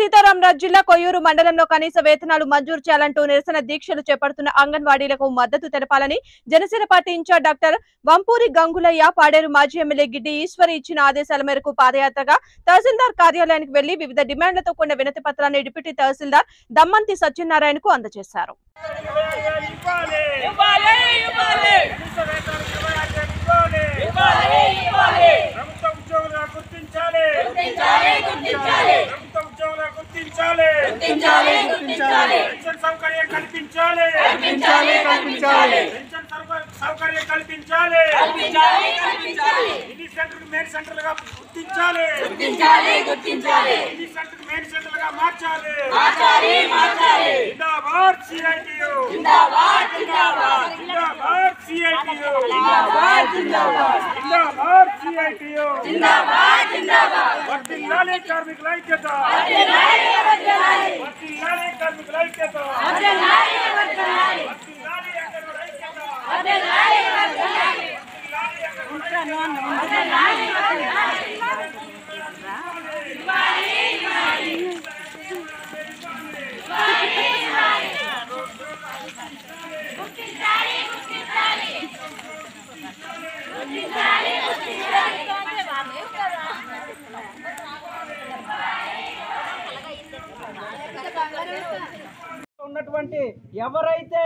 సీతారామరాజు జిల్లా కొయ్యూరు మండలంలో కనీస వేతనాలు మంజూరు చేయాలంటూ నిరసన దీక్షలు చేపడుతున్న అంగన్వాడీలకు మద్దతు తెలపాలని Janasena party incharge doctor Vampuri Gangulaiah, Paderu మాజీ ఎమ్మెల్యే గిడ్డి ఈశ్వరి ఇచ్చిన ఆదేశాల మేరకు పాదయాత్రగా తహసీల్దార్ కార్యాలయానికి వెళ్లి వివిధ డిమాండ్లతో కూడిన వినతి పత్రాన్ని డిప్యూటీ తహసీల్దార్ దమ్మంతి సత్యనారాయణకు అందజేశారు. ఉన్నటువంటి ఎవరైతే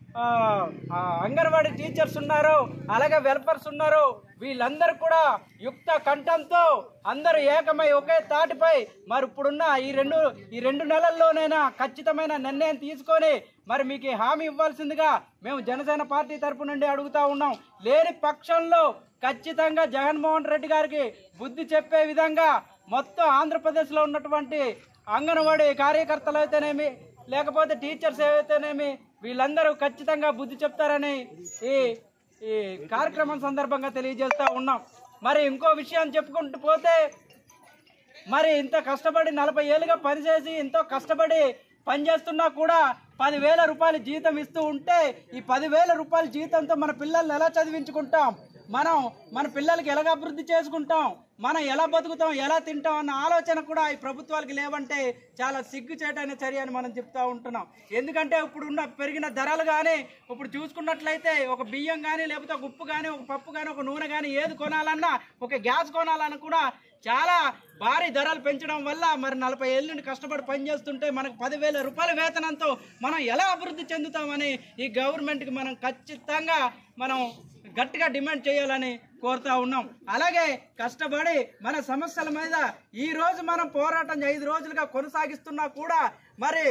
అంగన్వాడీ టీచర్స్ ఉన్నారో అలాగే వెల్ఫర్స్ ఉన్నారో వీళ్ళందరూ కూడా యుక్త కంఠంతో అందరూ ఏకమై ఒకే తాటిపై మరి ఇప్పుడున్న ఈ రెండు నెలల్లోనైనా ఖచ్చితమైన నిర్ణయం తీసుకొని మరి మీకు హామీ ఇవ్వాల్సిందిగా మేము జనసేన పార్టీ తరపు నుండి అడుగుతా ఉన్నాం. లేని పక్షంలో ఖచ్చితంగా జగన్మోహన్ రెడ్డి గారికి బుద్ధి చెప్పే విధంగా మొత్తం ఆంధ్రప్రదేశ్లో ఉన్నటువంటి అంగన్వాడీ కార్యకర్తలు అయితేనేమి లేకపోతే టీచర్స్ ఏవైతేనేమి వీళ్ళందరూ ఖచ్చితంగా బుద్ధి చెప్తారని ఈ కార్యక్రమం సందర్భంగా తెలియజేస్తూ ఉన్నాం. మరి ఇంకో విషయం చెప్పుకుంటూ పోతే మరి ఇంత కష్టపడి 40 ఏళ్ళుగా పనిచేసి ఎంతో కష్టపడి పనిచేస్తున్నా కూడా 10,000 రూపాయలు జీతం ఇస్తూ ఉంటే ఈ 10,000 రూపాయల జీతంతో మన పిల్లల్ని ఎలా చదివించుకుంటాం, మన పిల్లలకి ఎలా అభివృద్ధి చేసుకుంటాం, మనం ఎలా బతుకుతాం, ఎలా తింటాం అన్న ఆలోచన కూడా ఈ ప్రభుత్వాలకి లేవంటే చాలా సిగ్గుచేటైన చర్య అని మనం చెప్తూ ఉంటున్నాం. ఎందుకంటే ఇప్పుడున్న పెరిగిన ధరలు కానీ ఇప్పుడు చూసుకున్నట్లయితే ఒక బియ్యం కానీ లేకపోతే ఒక ఉప్పు కానీ ఒక పప్పు కానీ ఒక నూనె కానీ ఏది కొనాలన్నా ఒక గ్యాస్ కొనాలన్నా కూడా చాలా భారీ ధరలు పెంచడం వల్ల మరి 40 ఏళ్ళ నుండి కష్టపడి పనిచేస్తుంటే మనకు 10,000 రూపాయల వేతనంతో మనం ఎలా అభివృద్ధి చెందుతామని ఈ గవర్నమెంట్కి మనం ఖచ్చితంగా గట్టిగా డిమాండ్ చేయాలని కోరుతా ఉన్నాం. అలాగే కష్టపడి మన సమస్యల మీద ఈ రోజు మనం పోరాటం 5 రోజులుగా కొనసాగిస్తున్నా కూడా మరి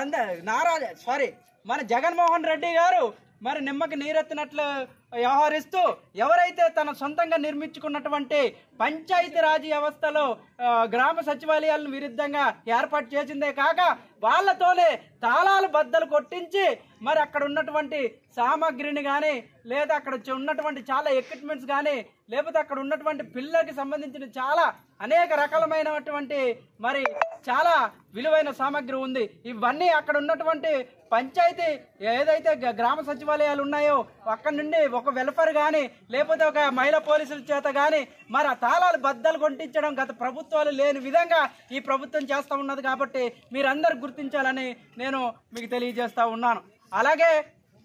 మన జగన్మోహన్ రెడ్డి గారు మరి నిమ్మకి నీరెత్తినట్లు వ్యవహరిస్తూ ఎవరైతే తన సొంతంగా నిర్మించుకున్నటువంటి పంచాయతీరాజ్ వ్యవస్థలో గ్రామ సచివాలయాలను విరుద్ధంగా ఏర్పాటు చేసిందే కాక వాళ్ళతోనే తాళాలు బద్దలు కొట్టించి మరి అక్కడ ఉన్నటువంటి సామాగ్రిని కానీ లేదా అక్కడ ఉన్నటువంటి చాలా ఎక్విప్మెంట్స్ కానీ లేకపోతే అక్కడ ఉన్నటువంటి పిల్లలకి సంబంధించిన చాలా అనేక రకాలమైనటువంటి మరి చాలా విలువైన సామాగ్రి ఉంది. ఇవన్నీ అక్కడ ఉన్నటువంటి పంచాయతీ ఏదైతే గ్రామ సచివాలయాలు ఉన్నాయో అక్కడ నుండి ఒక వెల్ఫేర్ కానీ లేకపోతే ఒక మహిళా పోలీసుల చేత కానీ మరి ఆ తాళాలు బద్దలు కొట్టించడం గత ప్రభుత్వాలు లేని విధంగా ఈ ప్రభుత్వం చేస్తూ ఉన్నది. కాబట్టి మీరందరూ గుర్తించాలని నేను మీకు తెలియజేస్తూ ఉన్నాను. అలాగే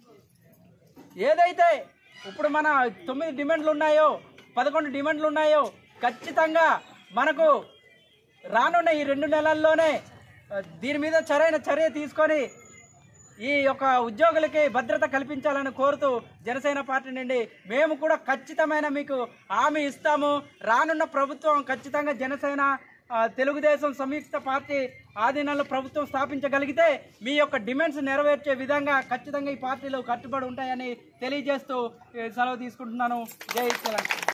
ఏదైతే ఇప్పుడు మన 9 డిమాండ్లు ఉన్నాయో 11 డిమాండ్లు ఉన్నాయో ఖచ్చితంగా మనకు రానున్న ఈ 2 నెలల్లోనే దీని మీద సరైన చర్య తీసుకొని ఈ యొక్క ఉద్యోగులకి భద్రత కల్పించాలని కోరుతూ జనసేన పార్టీ నుండి మేము కూడా ఖచ్చితమైన మీకు హామీ ఇస్తాము. రానున్న ప్రభుత్వం ఖచ్చితంగా జనసేన తెలుగుదేశం సంయుక్త పార్టీ ఆధీనంలో ప్రభుత్వం స్థాపించగలిగితే మీ యొక్క డిమాండ్స్ నెరవేర్చే విధంగా ఖచ్చితంగా ఈ పార్టీలు కట్టుబడి ఉంటాయని తెలియజేస్తూ సెలవు తీసుకుంటున్నాను. జై తెలంగాణ.